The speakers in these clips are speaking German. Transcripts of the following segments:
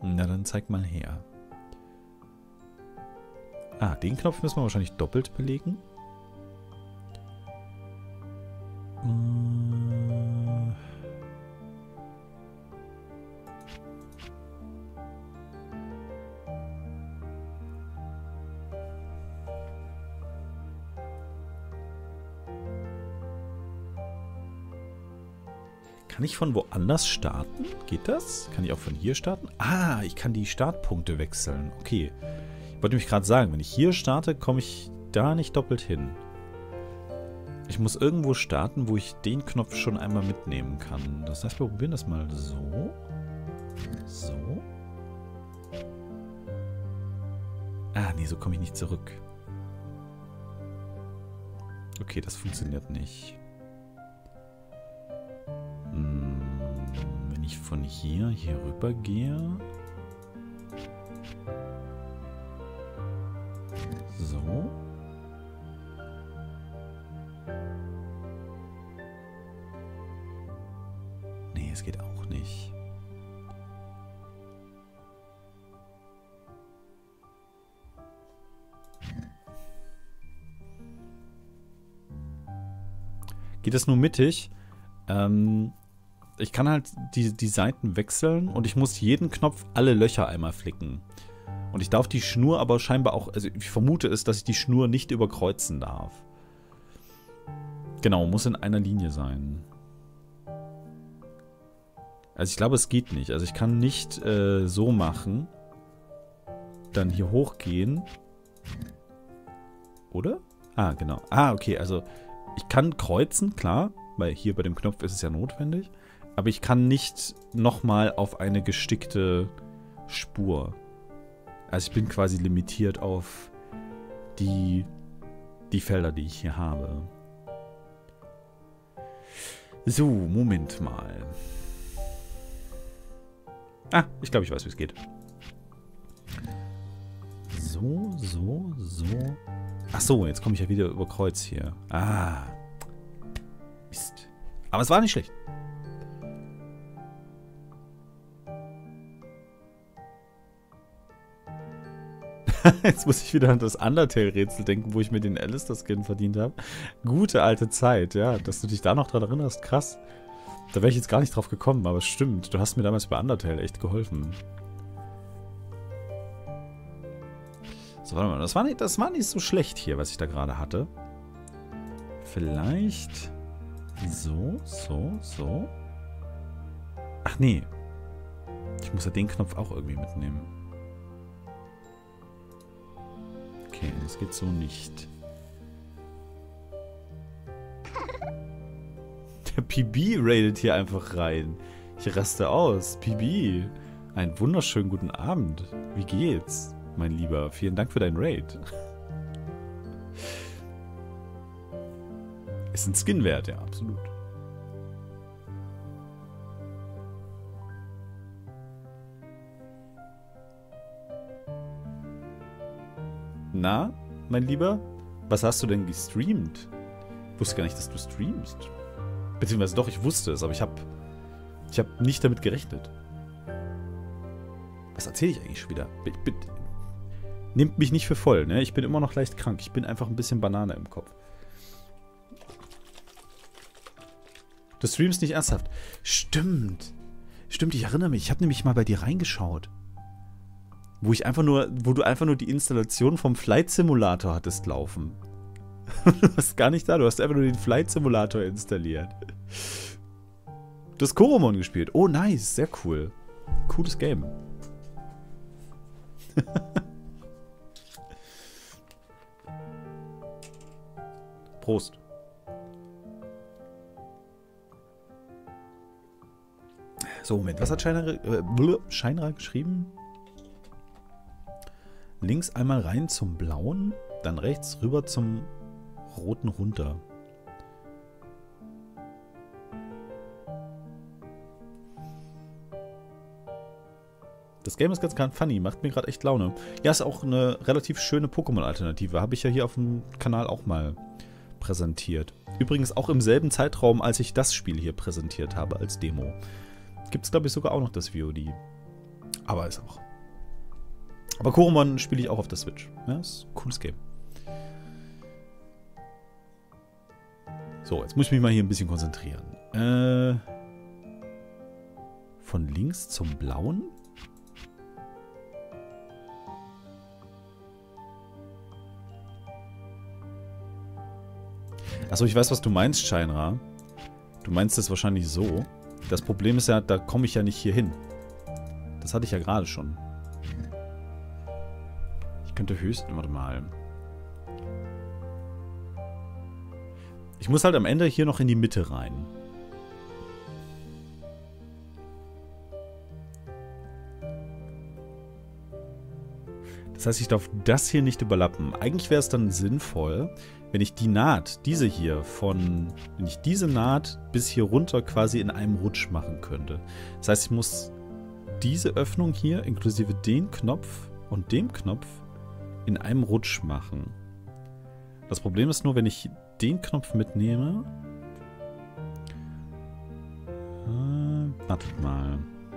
Na, dann zeig mal her. Ah, den Knopf müssen wir wahrscheinlich doppelt belegen. Kann ich von woanders starten? Geht das? Kann ich auch von hier starten? Ah, ich kann die Startpunkte wechseln. Okay. Ich wollte nämlich gerade sagen, wenn ich hier starte, komme ich da nicht doppelt hin. Ich muss irgendwo starten, wo ich den Knopf schon einmal mitnehmen kann. Das heißt, wir probieren das mal so. So. Ah, nee, so komme ich nicht zurück. Okay, das funktioniert nicht. Wenn ich von hier rüber gehe. So. Nee, es geht auch nicht. Geht das nur mittig? Ich kann halt die Seiten wechseln und ich muss jeden Knopf alle Löcher einmal flicken. Und ich darf die Schnur aber scheinbar auch, also ich vermute es, dass ich die Schnur nicht überkreuzen darf. Genau, muss in einer Linie sein. Also ich glaube, es geht nicht. Also ich kann nicht so machen. Dann hier hochgehen. Oder? Ah, genau. Ah, okay, also ich kann kreuzen, klar. Weil hier bei dem Knopf ist es ja notwendig. Aber ich kann nicht nochmal auf eine gestickte Spur. Also ich bin quasi limitiert auf die Felder, die ich hier habe. So, Moment mal. Ah, ich glaube, ich weiß, wie es geht. So, so, so. Ach so, jetzt komme ich ja wieder über Kreuz hier. Ah. Mist. Aber es war nicht schlecht. Jetzt muss ich wieder an das Undertale-Rätsel denken, wo ich mir den Alistair-Skin verdient habe. Gute alte Zeit, ja. Dass du dich da noch dran erinnerst, krass. Da wäre ich jetzt gar nicht drauf gekommen, aber es stimmt. Du hast mir damals bei Undertale echt geholfen. So, warte mal. Das war nicht so schlecht hier, was ich da gerade hatte. Vielleicht so, so, so. Ach nee. Ich muss ja den Knopf auch irgendwie mitnehmen. Okay, das geht so nicht. Der PB raidet hier einfach rein. Ich raste aus. PB, einen wunderschönen guten Abend. Wie geht's, mein Lieber? Vielen Dank für deinen Raid. Ist ein Skin wert, ja, absolut. Na, mein Lieber? Was hast du denn gestreamt? Ich wusste gar nicht, dass du streamst. Beziehungsweise doch, ich wusste es, aber ich hab nicht damit gerechnet. Was erzähle ich eigentlich schon wieder? Nehmt mich nicht für voll, ne? Ich bin immer noch leicht krank. Ich bin einfach ein bisschen Banane im Kopf. Du streamst nicht ernsthaft. Stimmt. Stimmt, ich erinnere mich. Ich habe nämlich mal bei dir reingeschaut. Wo du einfach nur die Installation vom Flight Simulator hattest laufen. Du warst gar nicht da, du hast einfach nur den Flight Simulator installiert. Du hast Koromon gespielt. Oh, nice, sehr cool. Cooles Game. Prost. So, Moment, was hat Scheinra geschrieben? Links einmal rein zum Blauen, dann rechts rüber zum Roten runter. Das Game ist ganz funny, macht mir gerade echt Laune. Ja, ist auch eine relativ schöne Pokémon-Alternative. Habe ich ja hier auf dem Kanal auch mal präsentiert. Übrigens auch im selben Zeitraum, als ich das Spiel hier präsentiert habe als Demo. Gibt es, glaube ich, sogar auch noch das VOD. Aber ist auch. Aber Koromon spiele ich auch auf der Switch. Ja, ist ein cooles Game. So, jetzt muss ich mich mal hier ein bisschen konzentrieren. Von links zum Blauen? Achso, ich weiß, was du meinst, Shinra. Du meinst es wahrscheinlich so. Das Problem ist ja, da komme ich ja nicht hier hin. Das hatte ich ja gerade schon. Ich könnte höchstens... Warte mal. Ich muss halt am Ende hier noch in die Mitte rein. Das heißt, ich darf das hier nicht überlappen. Eigentlich wäre es dann sinnvoll, wenn ich die Naht, diese hier, wenn ich diese Naht bis hier runter quasi in einem Rutsch machen könnte. Das heißt, ich muss diese Öffnung hier, inklusive den Knopf und dem Knopf, in einem Rutsch machen. Das Problem ist nur, wenn ich den Knopf mitnehme... wartet mal.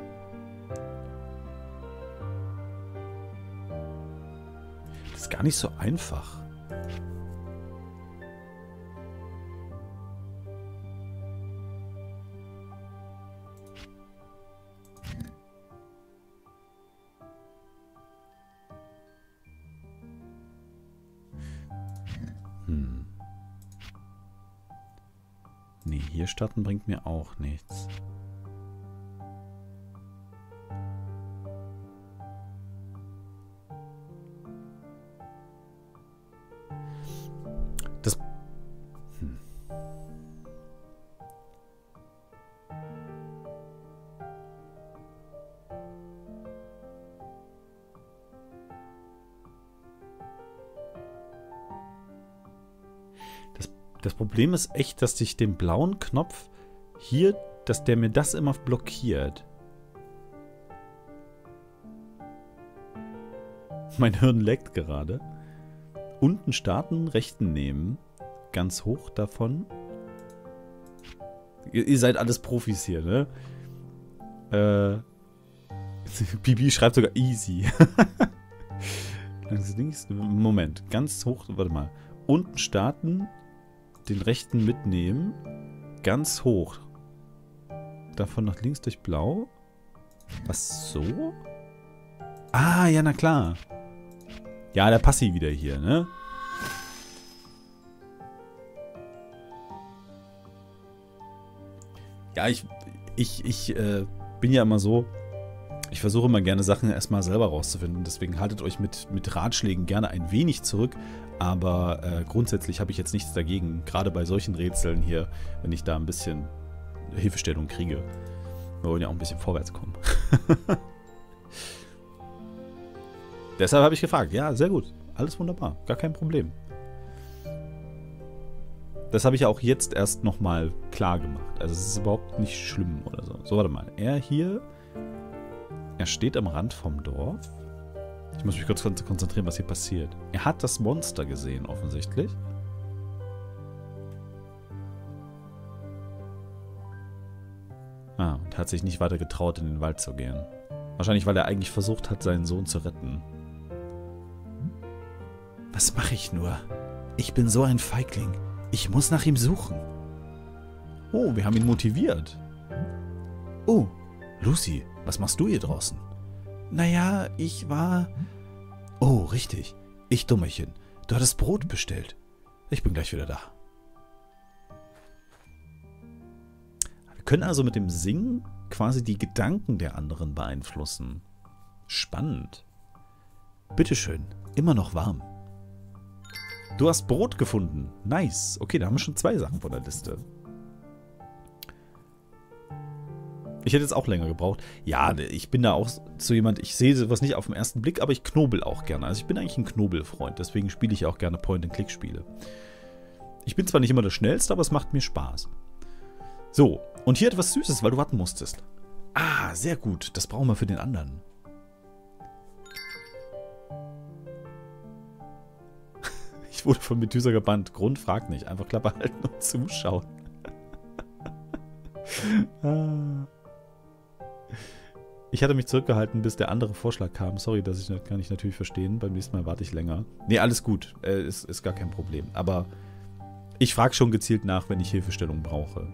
Das ist gar nicht so einfach. Nee, hier starten bringt mir auch nichts. Das... Das Problem ist echt, dass ich den blauen Knopf hier, dass der mir das immer blockiert. Mein Hirn leckt gerade. Unten starten, rechten nehmen. Ganz hoch davon. Ihr seid alles Profis hier, ne? Bibi schreibt sogar easy. Moment, ganz hoch, warte mal. Unten starten, den rechten mitnehmen, ganz hoch. Davon nach links durch blau. Was, so? Ah, ja, na klar. Ja, der Passi wieder hier, ne? Ja, ich bin ja immer so, ich versuche immer gerne Sachen erstmal selber rauszufinden. Deswegen haltet euch mit Ratschlägen gerne ein wenig zurück. Aber grundsätzlich habe ich jetzt nichts dagegen, gerade bei solchen Rätseln hier, wenn ich da ein bisschen Hilfestellung kriege. Wir wollen ja auch ein bisschen vorwärts kommen. Deshalb habe ich gefragt. Ja, sehr gut. Alles wunderbar. Gar kein Problem. Das habe ich auch jetzt erst nochmal klar gemacht. Also es ist überhaupt nicht schlimm oder so. So, warte mal. Er steht am Rand vom Dorf. Ich muss mich kurz konzentrieren, was hier passiert. Er hat das Monster gesehen, offensichtlich. Ah, und hat sich nicht weiter getraut, in den Wald zu gehen. Wahrscheinlich, weil er eigentlich versucht hat, seinen Sohn zu retten. Was mache ich nur? Ich bin so ein Feigling. Ich muss nach ihm suchen. Oh, wir haben ihn motiviert. Oh, Lucy, was machst du hier draußen? Naja, ich war... Oh, richtig. Ich Dummerchen. Du hattest Brot bestellt. Ich bin gleich wieder da. Wir können also mit dem Singen quasi die Gedanken der anderen beeinflussen. Spannend. Bitteschön. Immer noch warm. Du hast Brot gefunden. Nice. Okay, da haben wir schon 2 Sachen von der Liste. Ich hätte jetzt auch länger gebraucht. Ja, ich bin da auch so jemand, ich sehe sowas nicht auf den ersten Blick, aber ich knobel auch gerne. Also ich bin eigentlich ein Knobelfreund, deswegen spiele ich auch gerne Point-and-Click-Spiele. Ich bin zwar nicht immer der Schnellste, aber es macht mir Spaß. So, und hier etwas Süßes, weil du warten musstest. Ah, sehr gut. Das brauchen wir für den anderen. Ich wurde von Methusa gebannt. Grund fragt nicht. Einfach Klappe halten und zuschauen. Ich hatte mich zurückgehalten, bis der andere Vorschlag kam. Sorry, kann ich natürlich verstehen. Beim nächsten Mal warte ich länger. Nee, alles gut. Ist gar kein Problem. Aber ich frage schon gezielt nach, wenn ich Hilfestellung brauche.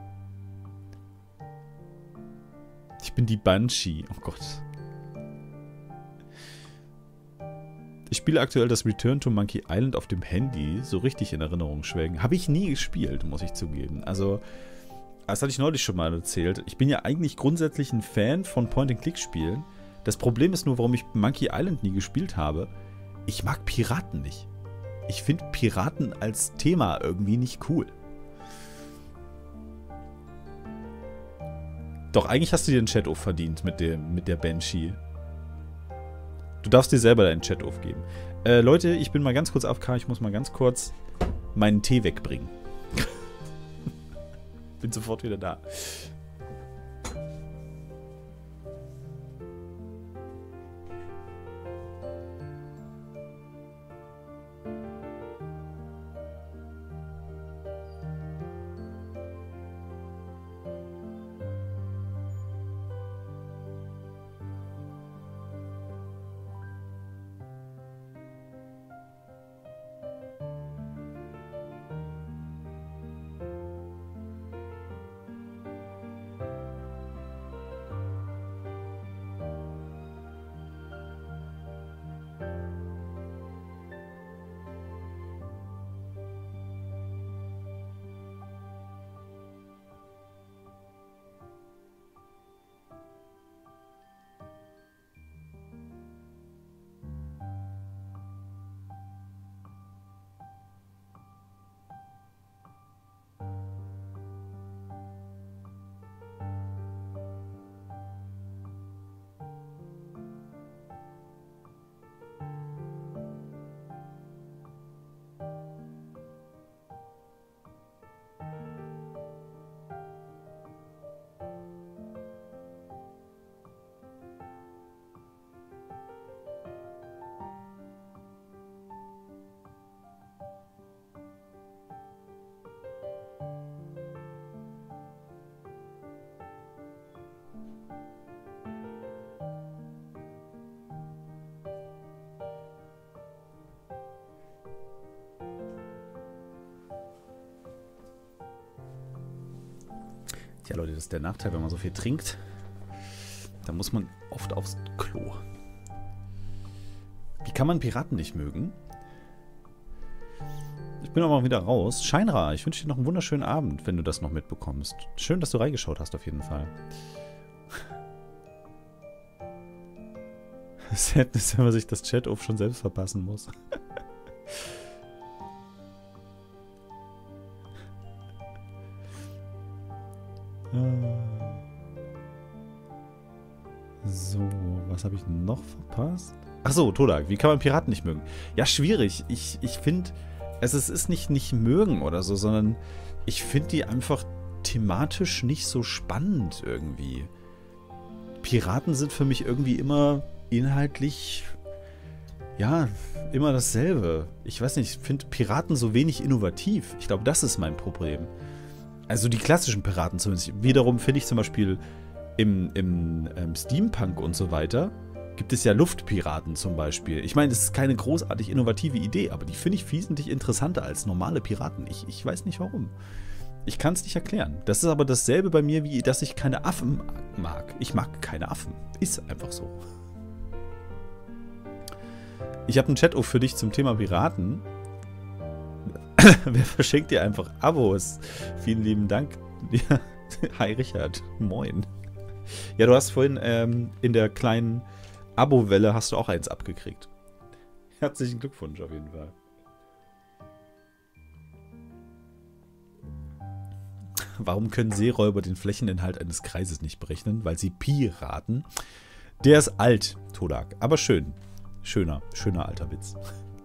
Ich bin die Banshee. Oh Gott. Ich spiele aktuell das Return to Monkey Island auf dem Handy. So richtig in Erinnerung schwelgen. Habe ich nie gespielt, muss ich zugeben. Also, das hatte ich neulich schon mal erzählt. Ich bin ja eigentlich grundsätzlich ein Fan von Point-and-Click-Spielen. Das Problem ist nur, warum ich Monkey Island nie gespielt habe. Ich mag Piraten nicht. Ich finde Piraten als Thema irgendwie nicht cool. Doch, eigentlich hast du dir einen Chat-Off verdient mit der Banshee. Du darfst dir selber deinen Chat aufgeben. Leute, ich bin mal ganz kurz AFK. Ich muss mal ganz kurz meinen Tee wegbringen. Bin sofort wieder da. Tja, Leute, das ist der Nachteil, wenn man so viel trinkt. Da muss man oft aufs Klo. Wie kann man Piraten nicht mögen? Ich bin aber mal wieder raus. Scheinra, ich wünsche dir noch einen wunderschönen Abend, wenn du das noch mitbekommst. Schön, dass du reingeschaut hast, auf jeden Fall. Sadness, wenn man sich das Chat-Off schon selbst verpassen muss. So, was habe ich noch verpasst? Achso, Todak, wie kann man Piraten nicht mögen? Ja, schwierig. Ich finde, es ist nicht mögen oder so, sondern ich finde die einfach thematisch nicht so spannend irgendwie. Piraten sind für mich irgendwie immer inhaltlich, ja, immer dasselbe. Ich weiß nicht, ich finde Piraten so wenig innovativ. Ich glaube, das ist mein Problem. Also die klassischen Piraten zumindest. Wiederum finde ich zum Beispiel im Steampunk und so weiter gibt es ja Luftpiraten zum Beispiel. Ich meine, das ist keine großartig innovative Idee, aber die finde ich wesentlich interessanter als normale Piraten. Ich weiß nicht warum. Ich kann es nicht erklären. Das ist aber dasselbe bei mir, wie dass ich keine Affen mag. Ich mag keine Affen. Ist einfach so. Ich habe einen Chat-Off für dich zum Thema Piraten. Wer verschenkt dir einfach Abos? Vielen lieben Dank. Ja. Hi Richard, moin. Ja, du hast vorhin in der kleinen Abo-Welle hast du auch eins abgekriegt. Herzlichen Glückwunsch auf jeden Fall. Warum können Seeräuber den Flächeninhalt eines Kreises nicht berechnen? Weil sie Piraten. Der ist alt, Todak, aber schön. Schöner alter Witz.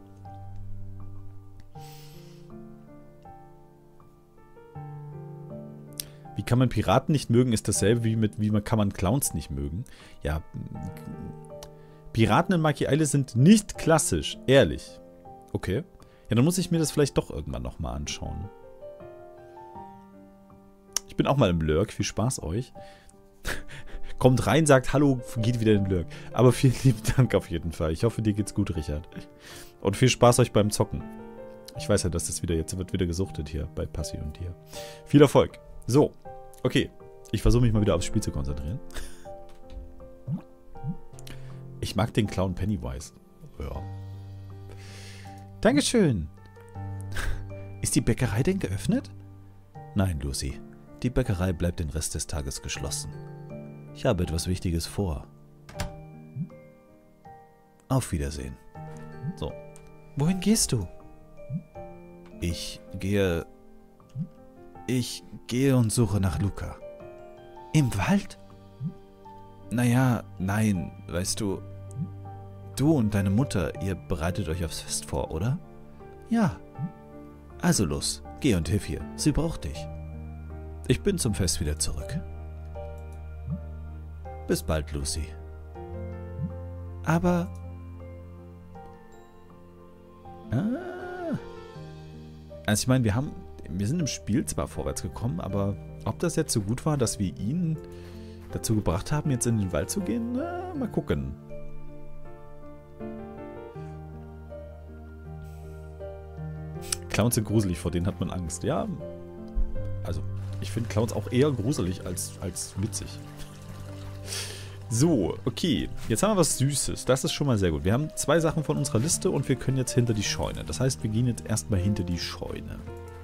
Wie kann man Piraten nicht mögen, ist dasselbe wie kann man Clowns nicht mögen. Ja, Piraten in Monkey Island sind nicht klassisch, ehrlich. Okay. Ja, dann muss ich mir das vielleicht doch irgendwann nochmal anschauen. Ich bin auch mal im Lurk, viel Spaß euch. Kommt rein, sagt Hallo, geht wieder in den Lurk. Aber vielen lieben Dank auf jeden Fall. Ich hoffe, dir geht's gut, Richard. Und viel Spaß euch beim Zocken. Ich weiß ja, dass das jetzt wird wieder gesuchtet hier bei Passi und dir. Viel Erfolg. So, okay. Ich versuche mich mal wieder aufs Spiel zu konzentrieren. Ich mag den Clown Pennywise. Ja. Dankeschön. Ist die Bäckerei denn geöffnet? Nein, Lucy. Die Bäckerei bleibt den Rest des Tages geschlossen. Ich habe etwas Wichtiges vor. Auf Wiedersehen. So. Wohin gehst du? Ich gehe und suche nach Luca. Im Wald? Naja, nein, weißt du, du und deine Mutter, ihr bereitet euch aufs Fest vor, oder? Ja. Also los, geh und hilf ihr, sie braucht dich. Ich bin zum Fest wieder zurück. Bis bald, Lucy. Aber... Also ich meine, wir sind im Spiel zwar vorwärts gekommen, aber ob das jetzt so gut war, dass wir ihn dazu gebracht haben, jetzt in den Wald zu gehen, mal gucken. Clowns sind gruselig, vor denen hat man Angst. Ja, also ich finde Clowns auch eher gruselig als witzig. So, okay. Jetzt haben wir was Süßes. Das ist schon mal sehr gut. Wir haben 2 Sachen von unserer Liste und wir können jetzt hinter die Scheune. Das heißt, wir gehen jetzt erstmal hinter die Scheune.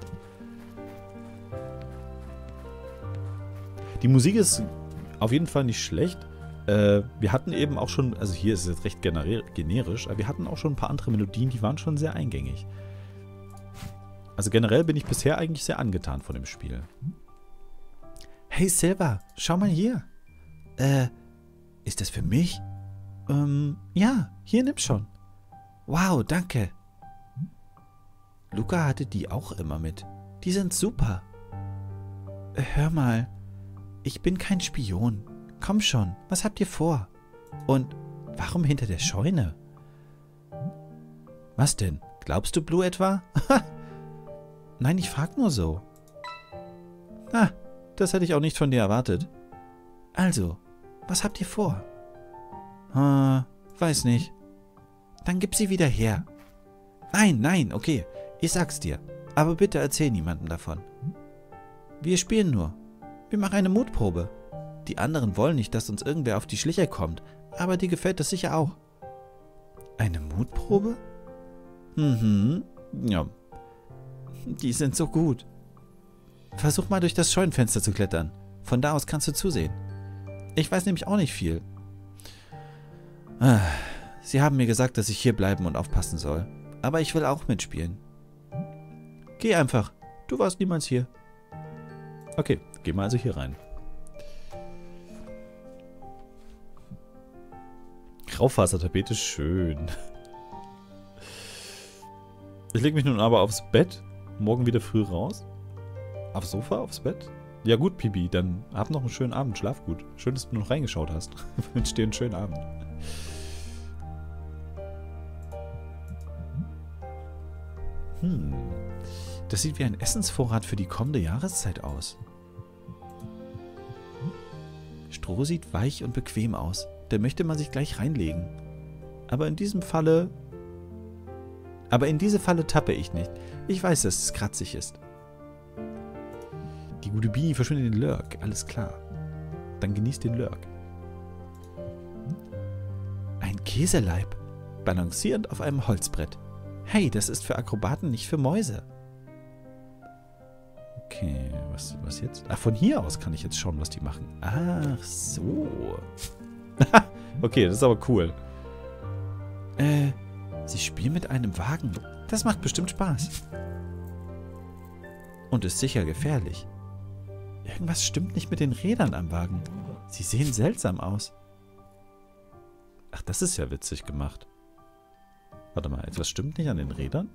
Die Musik ist auf jeden Fall nicht schlecht. Wir hatten eben auch schon, also hier ist es jetzt recht generisch, aber wir hatten auch schon ein paar andere Melodien, die waren schon sehr eingängig. Also generell bin ich bisher eigentlich sehr angetan von dem Spiel. Hey Silver, schau mal hier. Ist das für mich? Ja, hier nimm schon. Wow, danke. Luca hatte die auch immer mit. Die sind super. Hör mal, ich bin kein Spion. Komm schon, was habt ihr vor? Und warum hinter der Scheune? Was denn? Glaubst du Blue etwa? Nein, ich frag nur so. Ah, das hätte ich auch nicht von dir erwartet. Also, was habt ihr vor? Weiß nicht. Dann gib sie wieder her. Nein, okay. Ich sag's dir. Aber bitte erzähl niemandem davon. Wir spielen nur. Wir machen eine Mutprobe. Die anderen wollen nicht, dass uns irgendwer auf die Schliche kommt. Aber dir gefällt das sicher auch. Eine Mutprobe? Ja. Die sind so gut. Versuch mal durch das Scheunenfenster zu klettern. Von da aus kannst du zusehen. Ich weiß nämlich auch nicht viel. Sie haben mir gesagt, dass ich hier bleiben und aufpassen soll. Aber ich will auch mitspielen. Geh einfach. Du warst niemals hier. Okay, gehen wir also hier rein. Graufasertapete, schön. Ich lege mich nun aber aufs Bett. Morgen wieder früh raus. Aufs Sofa, aufs Bett. Ja gut, Pibi, dann hab noch einen schönen Abend. Schlaf gut. Schön, dass du noch reingeschaut hast. Ich wünsche dir einen schönen Abend. Das sieht wie ein Essensvorrat für die kommende Jahreszeit aus. Stroh sieht weich und bequem aus. Da möchte man sich gleich reinlegen. Aber in diese Falle tappe ich nicht. Ich weiß, dass es kratzig ist. Die gute Bini verschwindet in den Lurk. Alles klar. Dann genießt den Lurk. Ein Käseleib. Balancierend auf einem Holzbrett. Hey, das ist für Akrobaten, nicht für Mäuse. Okay, was jetzt? Ach, von hier aus kann ich jetzt schauen, was die machen. Ach so. Okay, das ist aber cool. Sie spielen mit einem Wagen. Das macht bestimmt Spaß. Und ist sicher gefährlich. Irgendwas stimmt nicht mit den Rädern am Wagen. Sie sehen seltsam aus. Ach, das ist ja witzig gemacht. Warte mal, etwas stimmt nicht an den Rädern?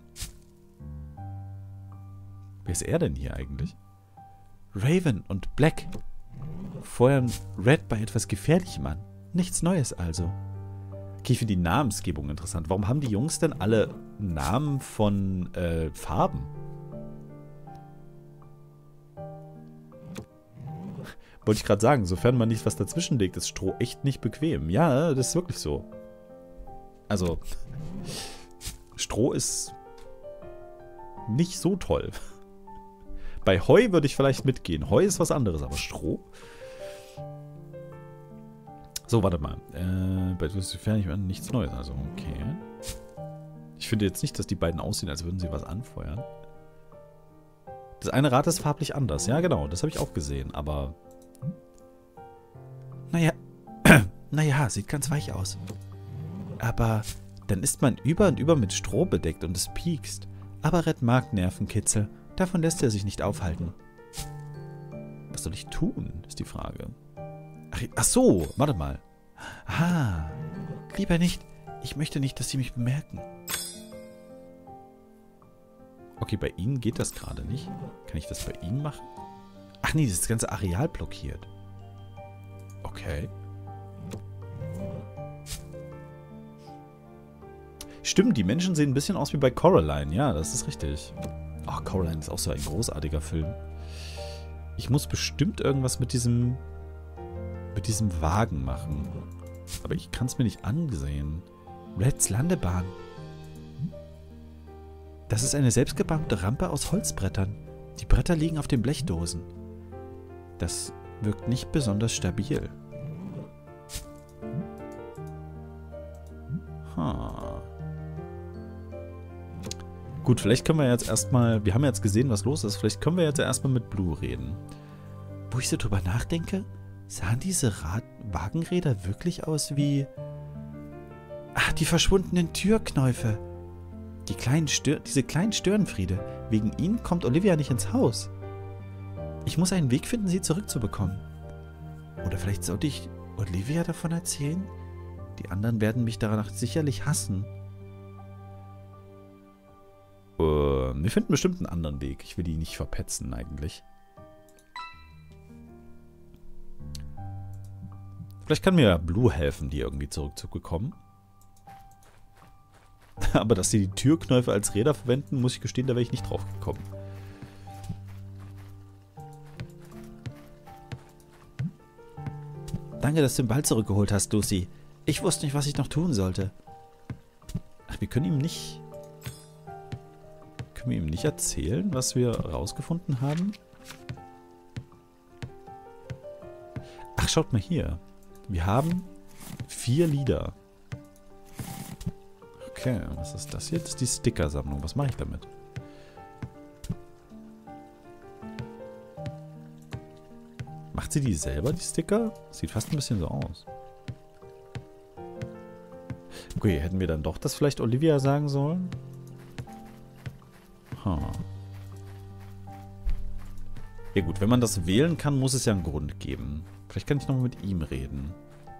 Wer ist er denn hier eigentlich? Raven und Black. Feuern Red bei etwas Gefährlichem an. Nichts Neues also. Okay, ich finde die Namensgebung interessant. Warum haben die Jungs denn alle Namen von Farben? wollte ich gerade sagen, sofern man nicht was dazwischen legt, ist Stroh echt nicht bequem. Ja, das ist wirklich so. Also, Stroh ist nicht so toll. Bei Heu würde ich vielleicht mitgehen. Heu ist was anderes, aber Stroh? So, warte mal. Bei sofern nichts Neues. Also, okay. Ich finde jetzt nicht, dass die beiden aussehen, als würden sie was anfeuern. Das eine Rad ist farblich anders. Ja, genau. Das habe ich auch gesehen. Aber... Naja, sieht ganz weich aus. Aber dann ist man über und über mit Stroh bedeckt und es piekst. Aber Red mag Nervenkitzel. Davon lässt er sich nicht aufhalten. Was soll ich tun, ist die Frage. Ach so, warte mal. Ah, lieber nicht. Ich möchte nicht, dass sie mich bemerken. Okay, bei Ihnen geht das gerade nicht. Kann ich das bei Ihnen machen? Ach nee, das ganze Areal blockiert. Okay. Stimmt, die Menschen sehen ein bisschen aus wie bei Coraline. Ja, das ist richtig. Ach, Coraline ist auch so ein großartiger Film. Ich muss bestimmt irgendwas mit diesem Wagen machen. Aber ich kann es mir nicht ansehen. Reds Landebahn. Das ist eine selbstgebaute Rampe aus Holzbrettern. Die Bretter liegen auf den Blechdosen. Das wirkt nicht besonders stabil. Gut, vielleicht können wir jetzt erstmal... Wir haben jetzt gesehen, was los ist. Vielleicht können wir jetzt erstmal mit Blue reden. Wo ich so drüber nachdenke, sahen diese Wagenräder wirklich aus wie... Ach, die verschwundenen Türknäufe. Diese kleinen Störenfriede. Wegen ihnen kommt Olivia nicht ins Haus. Ich muss einen Weg finden, sie zurückzubekommen. Oder vielleicht sollte ich Olivia davon erzählen? Die anderen werden mich danach sicherlich hassen. Wir finden bestimmt einen anderen Weg. Ich will die nicht verpetzen eigentlich. Vielleicht kann mir Blue helfen, die irgendwie zurückzubekommen. Aber dass sie die Türknäufe als Räder verwenden, muss ich gestehen, da wäre ich nicht drauf gekommen. Danke, dass du den Ball zurückgeholt hast, Lucy. Ich wusste nicht, was ich noch tun sollte. Ach, wir können ihm nicht... Können wir ihm nicht erzählen, was wir rausgefunden haben? Ach, schaut mal hier. Wir haben 4 Lieder. Okay, was ist das hier? Das ist die Stickersammlung. Was mache ich damit? Macht sie die selber, die Sticker? Sieht fast ein bisschen so aus. Okay, hätten wir dann doch das vielleicht Olivia sagen sollen? Ja gut, wenn man das wählen kann, muss es ja einen Grund geben. Vielleicht kann ich nochmal mit ihm reden.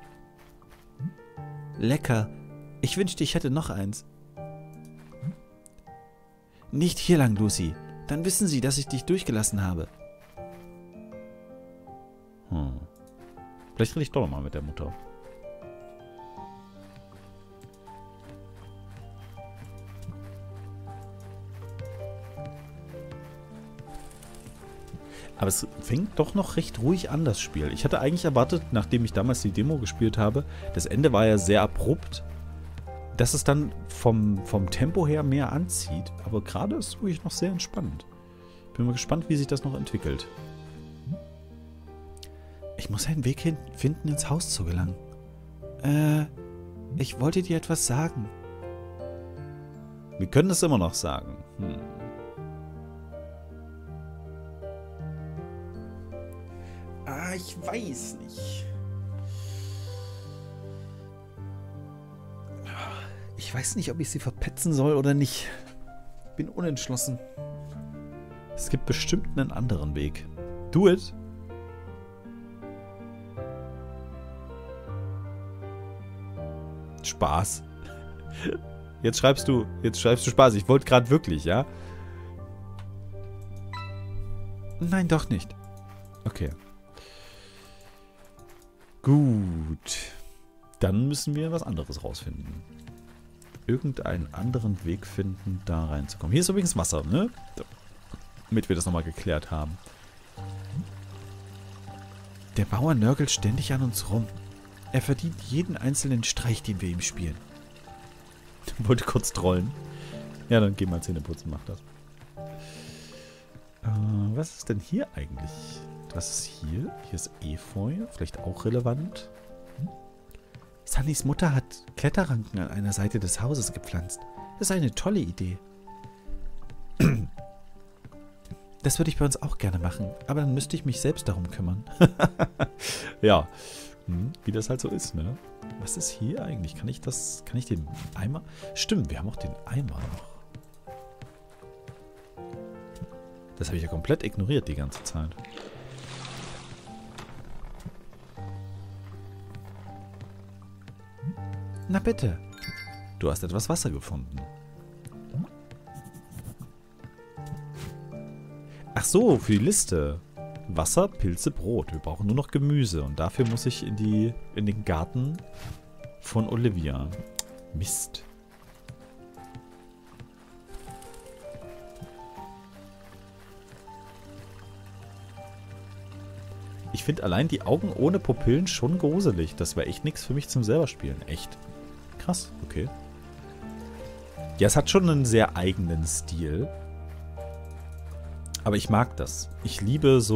Lecker. Ich wünschte, ich hätte noch eins. Nicht hier lang, Lucy. Dann wissen sie, dass ich dich durchgelassen habe. Vielleicht rede ich doch nochmal mit der Mutter. Aber es fängt doch noch recht ruhig an, das Spiel. Ich hatte eigentlich erwartet, nachdem ich damals die Demo gespielt habe, das Ende war ja sehr abrupt, dass es dann vom Tempo her mehr anzieht. Aber gerade ist es ruhig noch sehr entspannt. Bin mal gespannt, wie sich das noch entwickelt. Ich muss einen Weg finden, ins Haus zu gelangen. Ich wollte dir etwas sagen. Wir können es immer noch sagen. Ich weiß nicht. Ich weiß nicht, ob ich sie verpetzen soll oder nicht. Bin unentschlossen. Es gibt bestimmt einen anderen Weg. Do it. Spaß. Jetzt schreibst du Spaß. Ich wollte gerade wirklich, ja? Nein, doch nicht. Okay. Gut. Dann müssen wir was anderes rausfinden. Irgendeinen anderen Weg finden, da reinzukommen. Hier ist übrigens Wasser, ne? Damit wir das nochmal geklärt haben. Der Bauer nörgelt ständig an uns rum. Er verdient jeden einzelnen Streich, den wir ihm spielen. Wollte kurz trollen. Ja, dann geh mal Zähne putzen, mach das. Was ist denn hier eigentlich? Was ist hier? Hier ist Efeu. Vielleicht auch relevant. Sunnys Mutter hat Kletterranken an einer Seite des Hauses gepflanzt. Das ist eine tolle Idee. Das würde ich bei uns auch gerne machen. Aber dann müsste ich mich selbst darum kümmern. Ja. Wie das halt so ist, ne? Was ist hier eigentlich? Kann ich den Eimer? Stimmt, wir haben auch den Eimer noch. Das habe ich ja komplett ignoriert die ganze Zeit. Na bitte. Du hast etwas Wasser gefunden. Ach so, für die Liste. Wasser, Pilze, Brot. Wir brauchen nur noch Gemüse. Und dafür muss ich in den Garten von Olivia. Mist. Ich finde allein die Augen ohne Pupillen schon gruselig. Das wäre echt nichts für mich zum selber spielen. Echt. Krass, okay. Ja, es hat schon einen sehr eigenen Stil. Aber ich mag das. Ich liebe es,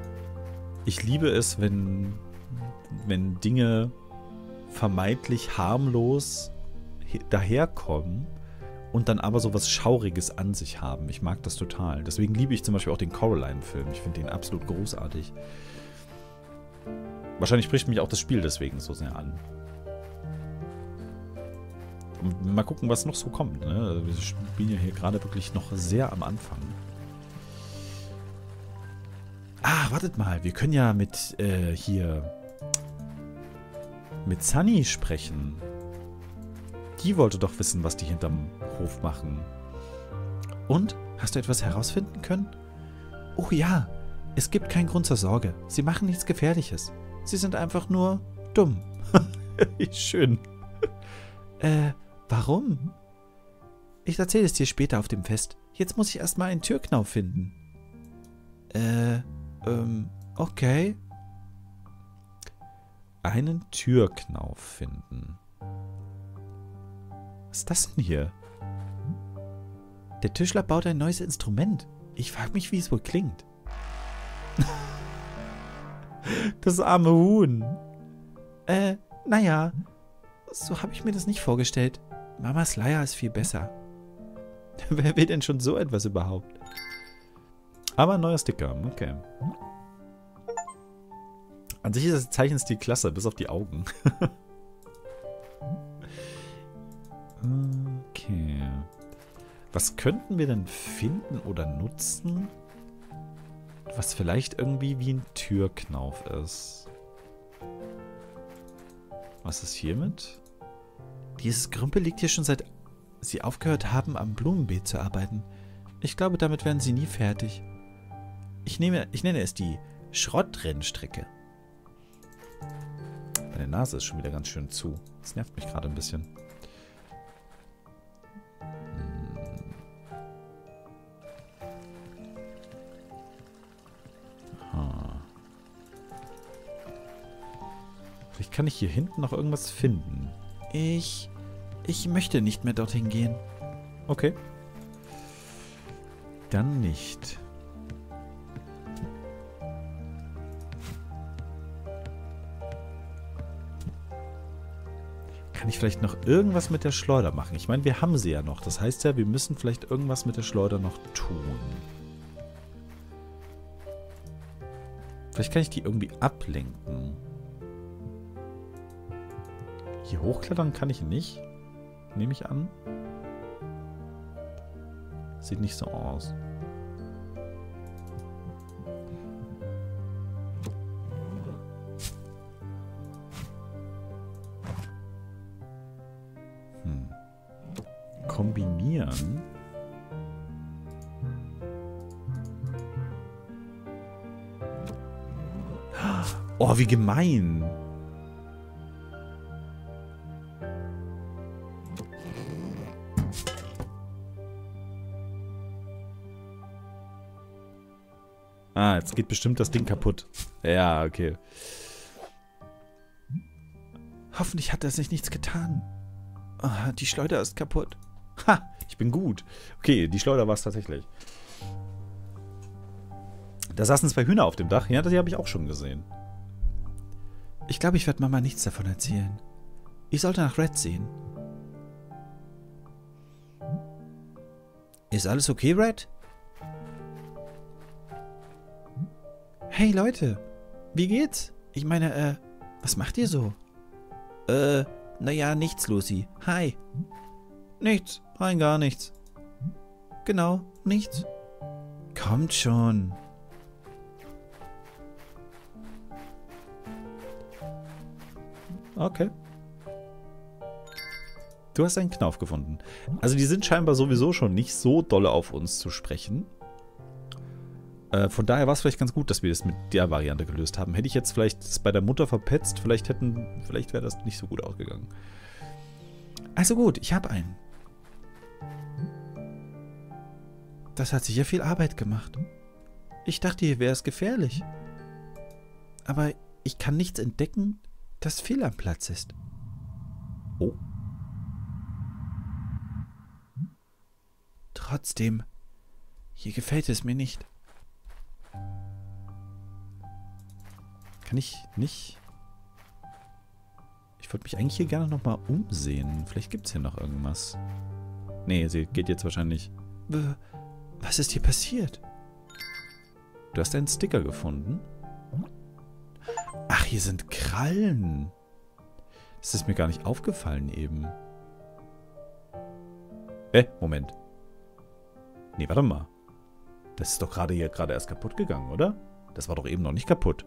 wenn Dinge vermeintlich harmlos daherkommen und dann aber so was Schauriges an sich haben. Ich mag das total. Deswegen liebe ich zum Beispiel auch den Coraline-Film. Ich finde den absolut großartig. Wahrscheinlich spricht mich auch das Spiel deswegen so sehr an. Und mal gucken, was noch so kommt. Ne? Wir spielen ja hier gerade wirklich noch sehr am Anfang. Ah, wartet mal. Wir können ja mit Sunny sprechen. Die wollte doch wissen, was die hinterm Hof machen. Und? Hast du etwas herausfinden können? Oh ja, es gibt keinen Grund zur Sorge. Sie machen nichts Gefährliches. Sie sind einfach nur dumm. Schön. Warum? Ich erzähle es dir später auf dem Fest. Jetzt muss ich erstmal einen Türknauf finden. Okay. Einen Türknauf finden. Was ist das denn hier? Der Tischler baut ein neues Instrument. Ich frage mich, wie es wohl klingt. Das arme Huhn. Naja, so habe ich mir das nicht vorgestellt. Mamas Leier ist viel besser. Wer will denn schon so etwas überhaupt? Aber ein neuer Sticker, okay. An sich ist das Zeichenstil klasse, bis auf die Augen. Okay. Was könnten wir denn finden oder nutzen, was vielleicht irgendwie wie ein Türknauf ist? Was ist hiermit? Dieses Gerümpel liegt hier schon seit sie aufgehört haben, am Blumenbeet zu arbeiten. Ich glaube, damit werden sie nie fertig. Ich nenne es die Schrottrennstrecke. Meine Nase ist schon wieder ganz schön zu. Das nervt mich gerade ein bisschen. Vielleicht kann ich hier hinten noch irgendwas finden. Ich möchte nicht mehr dorthin gehen. Okay. Dann nicht. Kann ich vielleicht noch irgendwas mit der Schleuder machen? Ich meine, wir haben sie ja noch. Das heißt ja, wir müssen vielleicht irgendwas mit der Schleuder noch tun. Vielleicht kann ich die irgendwie ablenken. Hier hochklettern kann ich nicht. Nehme ich an. Sieht nicht so aus. Kombinieren. Oh, wie gemein. Ah, jetzt geht bestimmt das Ding kaputt. Ja, okay. Hoffentlich hat er sich nichts getan. Oh, die Schleuder ist kaputt. Ha, ich bin gut. Okay, die Schleuder war es tatsächlich. Da saßen 2 Hühner auf dem Dach. Ja, die habe ich auch schon gesehen. Ich glaube, ich werde Mama nichts davon erzählen. Ich sollte nach Red sehen. Ist alles okay, Red? Hey, Leute. Wie geht's? Ich meine, was macht ihr so? Naja, nichts, Lucy. Hi. Nichts. Rein gar nichts. Genau, nichts. Kommt schon. Okay. Du hast einen Knauf gefunden. Also die sind scheinbar sowieso schon nicht so dolle auf uns zu sprechen. Von daher war es vielleicht ganz gut, dass wir das mit der Variante gelöst haben. Hätte ich jetzt vielleicht das bei der Mutter verpetzt, vielleicht wäre das nicht so gut ausgegangen. Also gut, ich habe einen. Das hat sicher viel Arbeit gemacht. Ich dachte, hier wäre es gefährlich. Aber ich kann nichts entdecken, das fehl am Platz ist. Oh. Trotzdem, hier gefällt es mir nicht. Kann ich nicht? Ich wollte mich eigentlich hier gerne nochmal umsehen. Vielleicht gibt es hier noch irgendwas. Nee, sie geht jetzt wahrscheinlich... Was ist hier passiert? Du hast einen Sticker gefunden? Ach, hier sind Krallen. Das ist mir gar nicht aufgefallen eben. Moment. Nee, warte mal. Das ist doch gerade erst kaputt gegangen, oder? Das war doch eben noch nicht kaputt.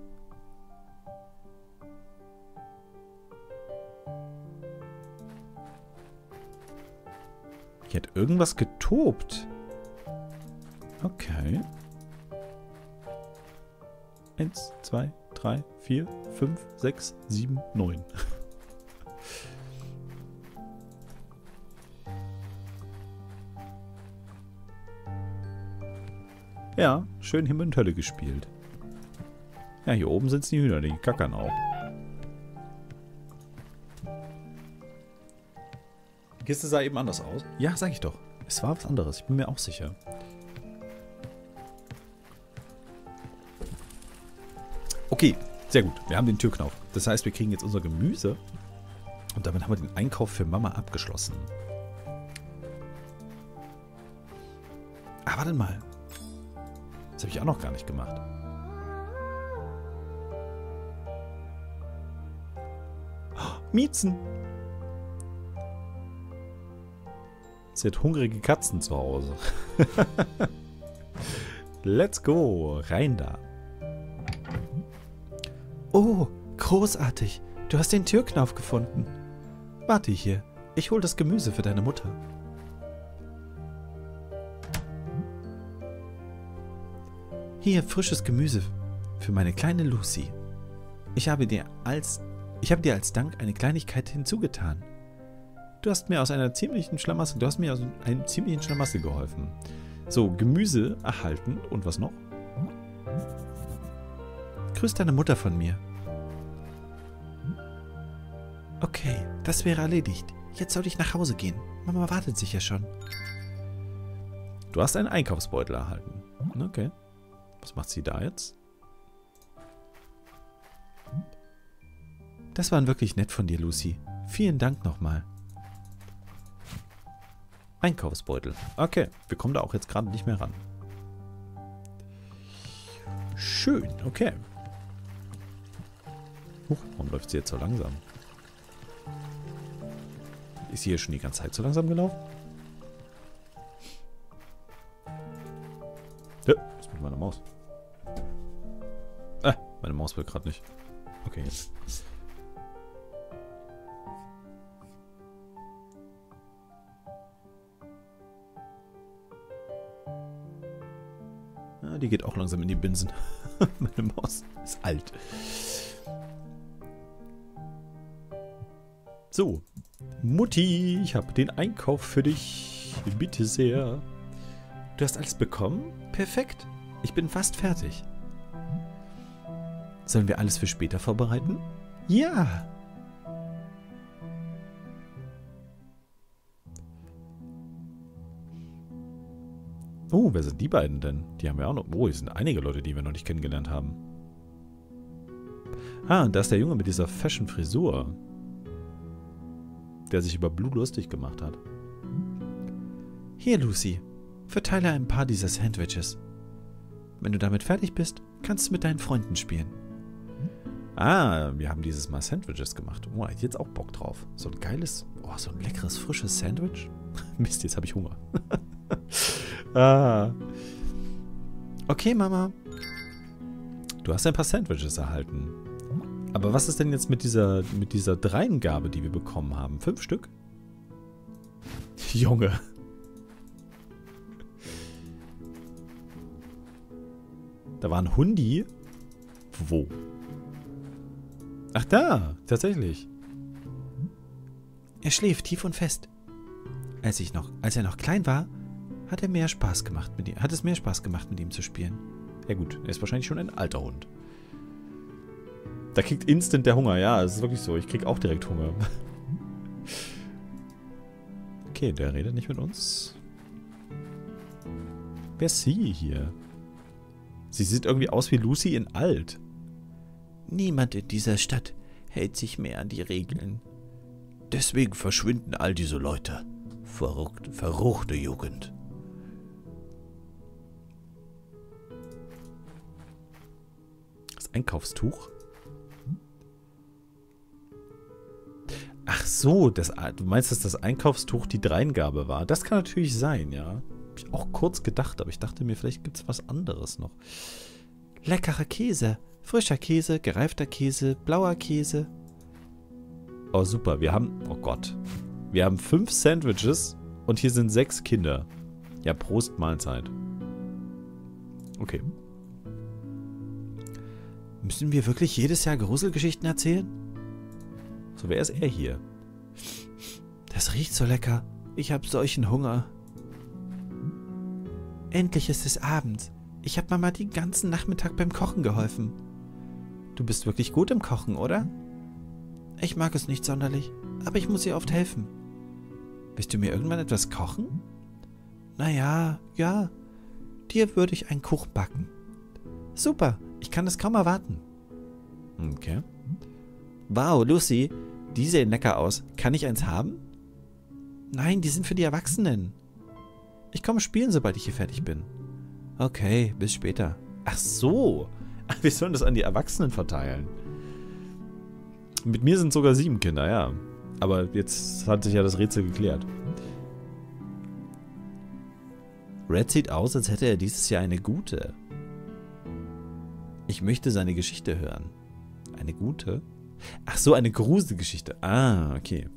Hier hat irgendwas getobt. Okay. 1, 2, 3, 4, 5, 6, 7, 9. Ja, schön Himmel und Hölle gespielt. Ja, hier oben sind die Hühner, die kackern auch. Die Kiste sah eben anders aus. Ja, sag ich doch. Es war was anderes, ich bin mir auch sicher. Okay, sehr gut. Wir haben den Türknauf. Das heißt, wir kriegen jetzt unser Gemüse. Und damit haben wir den Einkauf für Mama abgeschlossen. Ah, warte mal. Das habe ich auch noch gar nicht gemacht. Oh, Miezen. Sie hat hungrige Katzen zu Hause. Let's go. Rein da. Oh, großartig. Du hast den Türknauf gefunden. Warte hier. Ich hol das Gemüse für deine Mutter. Hier, frisches Gemüse für meine kleine Lucy. Ich habe dir als Dank eine Kleinigkeit hinzugetan. Du hast mir aus einem ziemlichen Schlamassel geholfen. So, Gemüse erhalten. Und was noch? Grüß deine Mutter von mir. Okay, das wäre erledigt. Jetzt sollte ich nach Hause gehen. Mama wartet sicher schon. Du hast einen Einkaufsbeutel erhalten. Okay. Was macht sie da jetzt? Das war wirklich nett von dir, Lucy. Vielen Dank nochmal. Einkaufsbeutel. Okay, wir kommen da auch jetzt gerade nicht mehr ran. Schön, okay. Huch, warum läuft sie jetzt so langsam? Ist sie hier schon die ganze Zeit so langsam gelaufen? Ja, was ist mit meiner Maus? Meine Maus will gerade nicht. Okay, jetzt. Ja, die geht auch langsam in die Binsen. Meine Maus ist alt. So. Mutti, ich habe den Einkauf für dich. Bitte sehr. Du hast alles bekommen? Perfekt. Ich bin fast fertig. Sollen wir alles für später vorbereiten? Ja. Oh, wer sind die beiden denn? Die haben wir auch noch. Oh, es sind einige Leute, die wir noch nicht kennengelernt haben. Ah, und da ist der Junge mit dieser Fashion-Frisur. Der sich über Blue lustig gemacht hat. Hier, Lucy. Verteile ein paar dieser Sandwiches. Wenn du damit fertig bist, kannst du mit deinen Freunden spielen. Ah, wir haben dieses Mal Sandwiches gemacht. Oh, ich jetzt auch Bock drauf. So ein geiles, so ein leckeres, frisches Sandwich. Mist, jetzt habe ich Hunger. Ah. Okay, Mama. Du hast ein paar Sandwiches erhalten. Aber was ist denn jetzt mit dieser Dreingabe, die wir bekommen haben? 5 Stück? Junge. Da war ein Hundi. Wo? Ach da, tatsächlich. Er schläft tief und fest. Als er noch klein war, hat es mehr Spaß gemacht, mit ihm zu spielen. Ja gut, er ist wahrscheinlich schon ein alter Hund. Da kriegt instant der Hunger, ja, es ist wirklich so. Ich krieg auch direkt Hunger. Okay, der redet nicht mit uns. Wer ist sie hier? Sie sieht irgendwie aus wie Lucy in alt. Niemand in dieser Stadt hält sich mehr an die Regeln. Deswegen verschwinden all diese Leute. Verruchte Jugend. Das Einkaufstuch? Ach so, du meinst, dass das Einkaufstuch die Dreingabe war? Das kann natürlich sein, ja. Hab ich auch kurz gedacht, aber ich dachte mir, vielleicht gibt es was anderes noch. Leckerer Käse. Frischer Käse, gereifter Käse, blauer Käse. Oh, super. Oh Gott. Wir haben 5 Sandwiches und hier sind 6 Kinder. Ja, Prost Mahlzeit. Okay. Müssen wir wirklich jedes Jahr Gruselgeschichten erzählen? So, wer ist er hier? Das riecht so lecker. Ich habe solchen Hunger. Endlich ist es Abend. Ich habe Mama den ganzen Nachmittag beim Kochen geholfen. Du bist wirklich gut im Kochen, oder? Ich mag es nicht sonderlich, aber ich muss ihr oft helfen. Willst du mir irgendwann etwas kochen? Naja, ja. Dir würde ich einen Kuchen backen. Super, ich kann es kaum erwarten. Okay. Wow, Lucy, die sehen lecker aus. Kann ich eins haben? Nein, die sind für die Erwachsenen. Ich komme spielen, sobald ich hier fertig bin. Okay, bis später. Ach so. Wir sollen das an die Erwachsenen verteilen. Mit mir sind sogar 7 Kinder, ja. Aber jetzt hat sich ja das Rätsel geklärt. Red sieht aus, als hätte er dieses Jahr eine gute. Ich möchte seine Geschichte hören. Eine gute? Ach so, eine Gruselgeschichte. Ah, okay.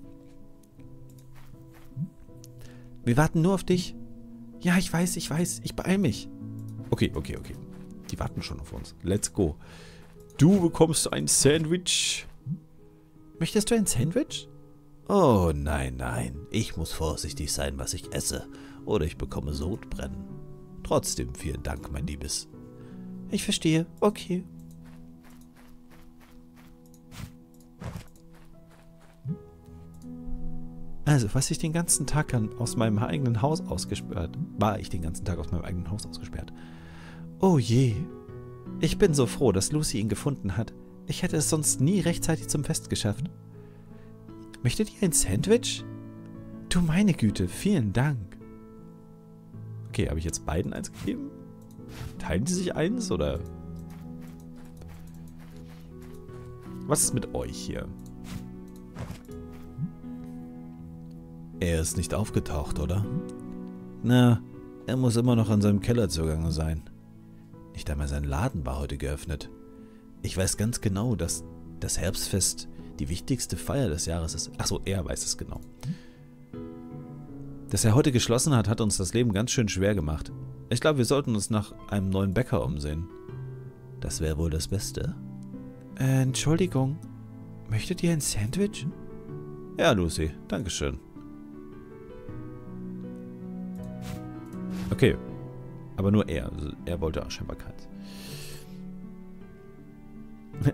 Wir warten nur auf dich. Ja, ich weiß. Ich beeil mich. Okay. Die warten schon auf uns. Let's go. Du bekommst ein Sandwich. Möchtest du ein Sandwich? Oh, nein. Ich muss vorsichtig sein, was ich esse. Oder ich bekomme Sodbrennen. Trotzdem vielen Dank, mein Liebes. Ich verstehe. Okay. Also, war ich den ganzen Tag aus meinem eigenen Haus ausgesperrt. Oh je. Ich bin so froh, dass Lucy ihn gefunden hat. Ich hätte es sonst nie rechtzeitig zum Fest geschafft. Möchtet ihr ein Sandwich? Du meine Güte, vielen Dank. Okay, habe ich jetzt beiden eins gegeben? Teilen die sich eins, oder? Was ist mit euch hier? Er ist nicht aufgetaucht, oder? Na, er muss immer noch an seinem Keller zugange sein. Nicht einmal sein Laden war heute geöffnet. Ich weiß ganz genau, dass das Herbstfest die wichtigste Feier des Jahres ist. Achso, er weiß es genau. Dass er heute geschlossen hat, hat uns das Leben ganz schön schwer gemacht. Ich glaube, wir sollten uns nach einem neuen Bäcker umsehen. Das wäre wohl das Beste. Entschuldigung. Möchtet ihr ein Sandwich? Ja, Lucy. Dankeschön. Okay. Aber nur er. Also er wollte auch scheinbar keins.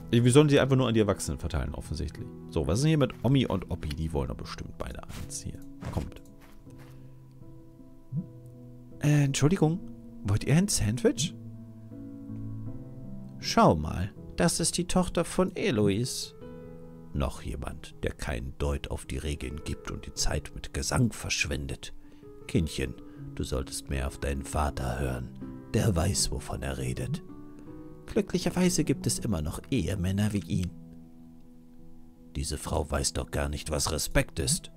Wir sollen sie einfach nur an die Erwachsenen verteilen, offensichtlich. So, was ist denn hier mit Omi und Oppi? Die wollen doch bestimmt beide eins hier. Kommt. Entschuldigung. Wollt ihr ein Sandwich? Schau mal. Das ist die Tochter von Eloise. Noch jemand, der keinen Deut auf die Regeln gibt und die Zeit mit Gesang verschwendet. Kindchen, du solltest mehr auf deinen Vater hören. Der weiß, wovon er redet. Glücklicherweise gibt es immer noch Ehemänner wie ihn. Diese Frau weiß doch gar nicht, was Respekt ist.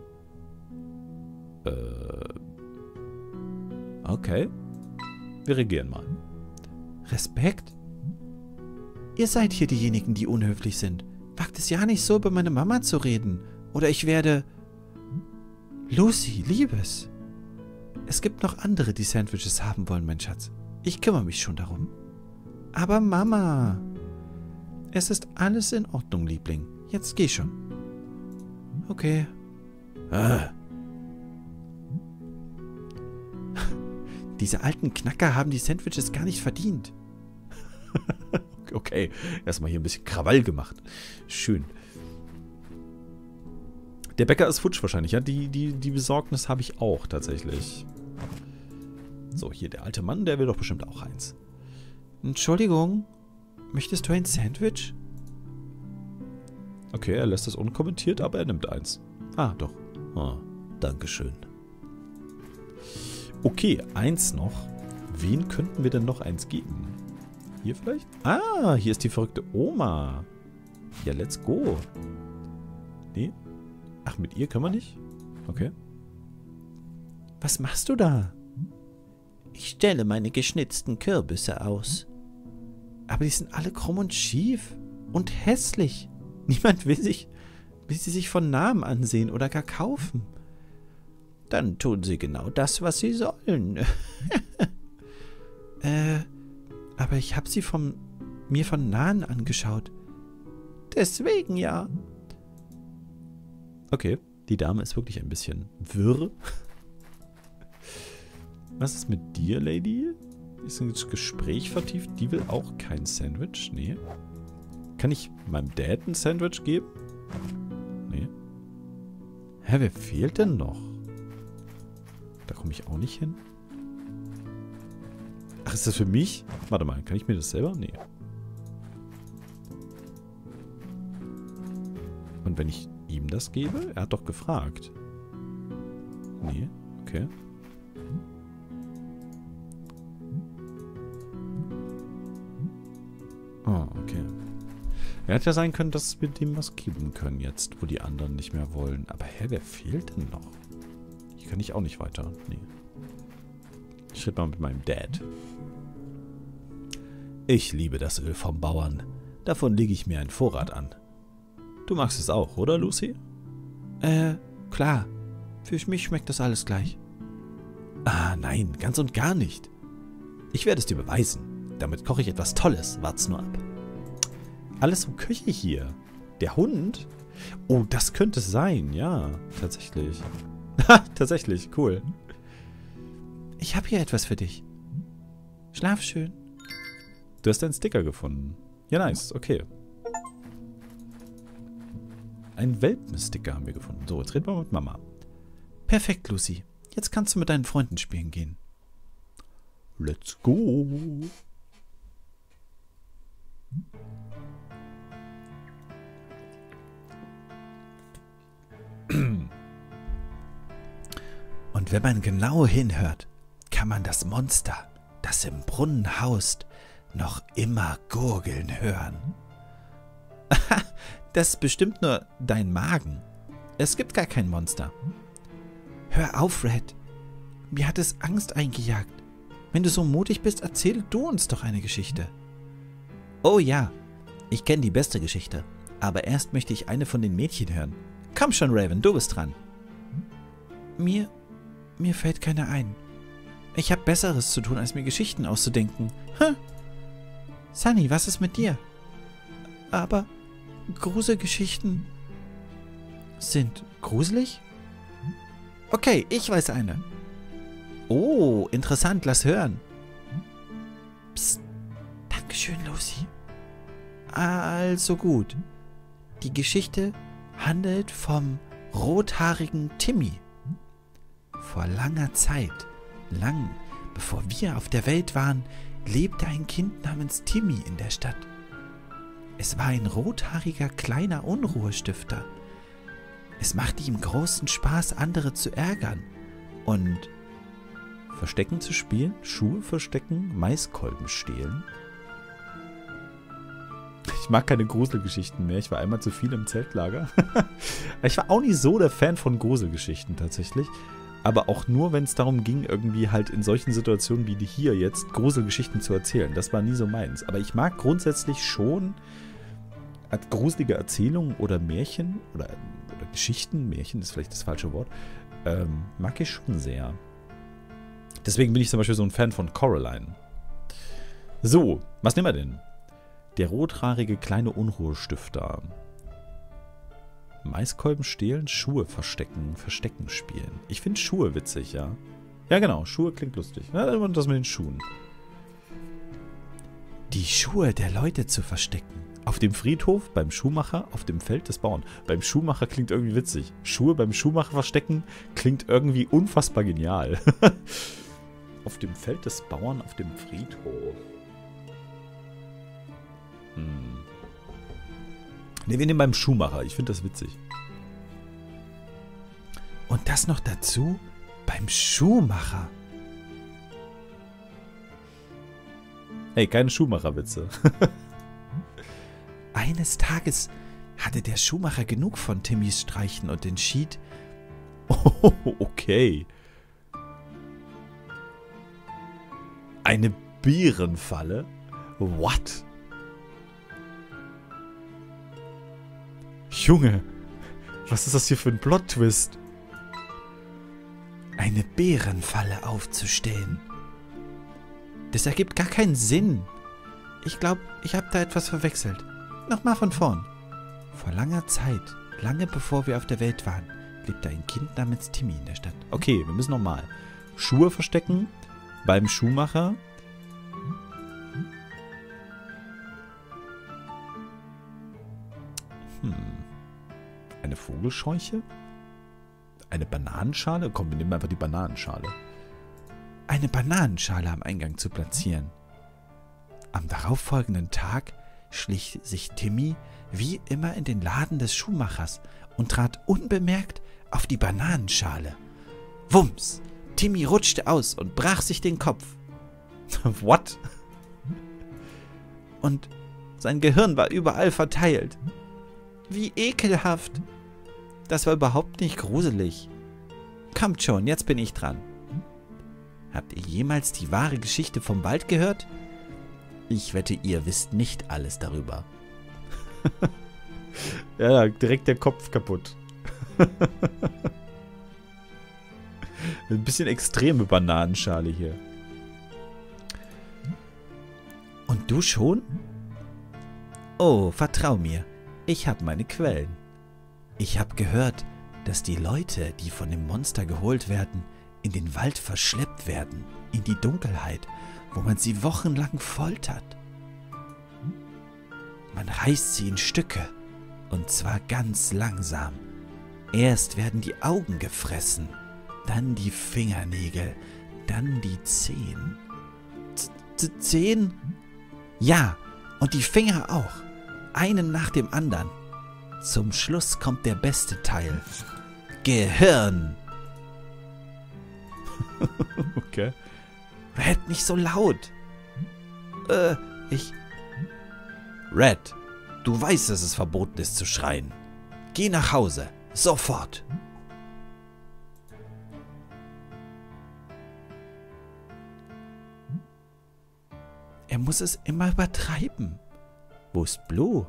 Okay. Wir regieren mal. Respekt? Ihr seid hier diejenigen, die unhöflich sind. Wagt es ja nicht so, über meine Mama zu reden. Oder ich werde... Lucy, Liebes. Es gibt noch andere, die Sandwiches haben wollen, mein Schatz. Ich kümmere mich schon darum. Aber Mama... Es ist alles in Ordnung, Liebling. Jetzt geh schon. Okay. Diese alten Knacker haben die Sandwiches gar nicht verdient. Okay, erstmal hier ein bisschen Krawall gemacht. Schön. Der Bäcker ist futsch wahrscheinlich, ja? Die Besorgnis habe ich auch tatsächlich. So, hier der alte Mann, der will doch bestimmt auch eins. Entschuldigung, möchtest du ein Sandwich? Okay, er lässt es unkommentiert, aber er nimmt eins. Ah, doch. Ah, Dankeschön. Okay, eins noch. Wen könnten wir denn noch eins geben? Hier vielleicht? Ah, hier ist die verrückte Oma. Ja, let's go. Nee. Ach, mit ihr können wir nicht? Okay. Was machst du da? Ich stelle meine geschnitzten Kürbisse aus. Aber die sind alle krumm und schief. Und hässlich. Niemand will sie sich von Namen ansehen oder gar kaufen. Dann tun sie genau das, was sie sollen. Aber ich habe sie mir von Nahen angeschaut. Deswegen ja. Okay, die Dame ist wirklich ein bisschen wirr. Was ist mit dir, Lady? Ist ein Gespräch vertieft? Die will auch kein Sandwich? Nee. Kann ich meinem Dad ein Sandwich geben? Nee. Hä, wer fehlt denn noch? Da komme ich auch nicht hin. Ach, ist das für mich? Warte mal, kann ich mir das selber? Nee. Und wenn ich ihm das gebe? Er hat doch gefragt. Nee, okay. Oh, okay. Er hätte ja sein können, dass wir dem was geben können jetzt, wo die anderen nicht mehr wollen. Aber hä, wer fehlt denn noch? Hier kann ich auch nicht weiter. Nee. Ich rede mal mit meinem Dad. Ich liebe das Öl vom Bauern. Davon lege ich mir einen Vorrat an. Du magst es auch, oder, Lucy? Klar. Für mich schmeckt das alles gleich. Ah, nein, ganz und gar nicht. Ich werde es dir beweisen. Damit koche ich etwas Tolles. Wart's nur ab. Alles so Küche hier. Der Hund? Oh, das könnte es sein. Ja, tatsächlich. Ha, tatsächlich. Cool. Ich habe hier etwas für dich. Schlaf schön. Du hast einen Sticker gefunden. Ja, nice. Okay. Einen Welpensticker haben wir gefunden. So, jetzt reden wir mit Mama. Perfekt, Lucy. Jetzt kannst du mit deinen Freunden spielen gehen. Let's go. Und wenn man genau hinhört, kann man das Monster, das im Brunnen haust, noch immer gurgeln hören. Das ist bestimmt nur dein Magen. Es gibt gar kein Monster. Hör auf, Red. Mir hat es Angst eingejagt. Wenn du so mutig bist, erzähl du uns doch eine Geschichte. Oh ja, ich kenne die beste Geschichte. Aber erst möchte ich eine von den Mädchen hören. Komm schon, Raven, du bist dran. Mir fällt keine ein. Ich habe Besseres zu tun, als mir Geschichten auszudenken. Sunny, was ist mit dir? Aber Gruselgeschichten sind gruselig? Okay, ich weiß eine. Oh, interessant, lass hören. Psst. Dankeschön, Lucy. Also gut. Die Geschichte handelt vom rothaarigen Timmy. Vor langer Zeit, lang bevor wir auf der Welt waren, lebte ein Kind namens Timmy in der Stadt. Es war ein rothaariger kleiner Unruhestifter. Es machte ihm großen Spaß, andere zu ärgern und Verstecken zu spielen, Schuhe verstecken, Maiskolben stehlen. Ich mag keine Gruselgeschichten mehr. Ich war einmal zu viel im Zeltlager. Ich war auch nicht so der Fan von Gruselgeschichten tatsächlich. Aber auch nur, wenn es darum ging, irgendwie halt in solchen Situationen wie die hier jetzt Gruselgeschichten zu erzählen. Das war nie so meins. Aber ich mag grundsätzlich schon gruselige Erzählungen oder Märchen oder Geschichten. Märchen ist vielleicht das falsche Wort. Mag ich schon sehr. Deswegen bin ich zum Beispiel so ein Fan von Coraline. So, was nehmen wir denn? Der rothaarige kleine Unruhestifter. Maiskolben stehlen, Schuhe verstecken, Verstecken spielen. Ich finde Schuhe witzig, ja. Ja, genau, Schuhe klingt lustig. Ja, das mit den Schuhen. die Schuhe der Leute zu verstecken. Auf dem Friedhof, beim Schuhmacher, auf dem Feld des Bauern. Beim Schuhmacher klingt irgendwie witzig. Schuhe beim Schuhmacher verstecken klingt irgendwie unfassbar genial. Auf dem Feld des Bauern, auf dem Friedhof. Ne, wir nehmen beim Schuhmacher. Ich finde das witzig. Und das noch dazu beim Schuhmacher. Hey, keine Schuhmacherwitze. Eines Tages hatte der Schuhmacher genug von Timmys Streichen und entschied, Oh, okay. Eine Bärenfalle? What? Junge, was ist das hier für ein Plot-Twist? eine Bärenfalle aufzustellen. Das ergibt gar keinen Sinn. Ich glaube, ich habe da etwas verwechselt. Nochmal von vorn. Vor langer Zeit, lange bevor wir auf der Welt waren, lebte ein Kind namens Timmy in der Stadt. Okay, wir müssen nochmal. Schuhe verstecken beim Schuhmacher. Eine Vogelscheuche? Eine Bananenschale? Komm, wir nehmen einfach die Bananenschale. Eine Bananenschale am Eingang zu platzieren. Am darauffolgenden Tag schlich sich Timmy wie immer in den Laden des Schuhmachers und trat unbemerkt auf die Bananenschale. Wumms! Timmy rutschte aus und brach sich den Kopf. What? Und sein Gehirn war überall verteilt. Wie ekelhaft! Das war überhaupt nicht gruselig. Kommt schon, jetzt bin ich dran. Habt ihr jemals die wahre Geschichte vom Wald gehört? Ich wette, ihr wisst nicht alles darüber. Ja, direkt der Kopf kaputt. Ein bisschen extreme Bananenschale hier. Und du schon? Oh, vertrau mir, ich habe meine Quellen. Ich habe gehört, dass die Leute, die von dem Monster geholt werden, in den Wald verschleppt werden, in die Dunkelheit, wo man sie wochenlang foltert. Man reißt sie in Stücke, und zwar ganz langsam. Erst werden die Augen gefressen, dann die Fingernägel, dann die Zehen. Zehen? Ja, und die Finger auch, einen nach dem anderen. Zum Schluss kommt der beste Teil. Gehirn. Okay. Red, nicht so laut. Red, du weißt, dass es verboten ist zu schreien. Geh nach Hause. Sofort. Er muss es immer übertreiben. Wo ist Blue?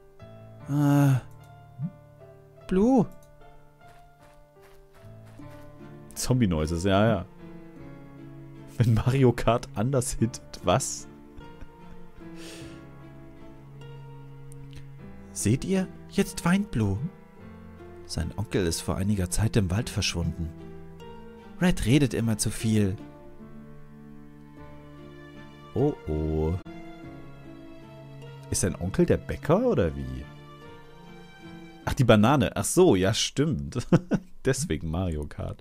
Blue? Zombie-Noises, ja. Wenn Mario Kart anders hittet, was? Seht ihr? Jetzt weint Blue. Sein Onkel ist vor einiger Zeit im Wald verschwunden. Red redet immer zu viel. Oh oh. Ist sein Onkel der Bäcker oder wie? Ach, die Banane. Ach so, ja, stimmt. Deswegen Mario Kart.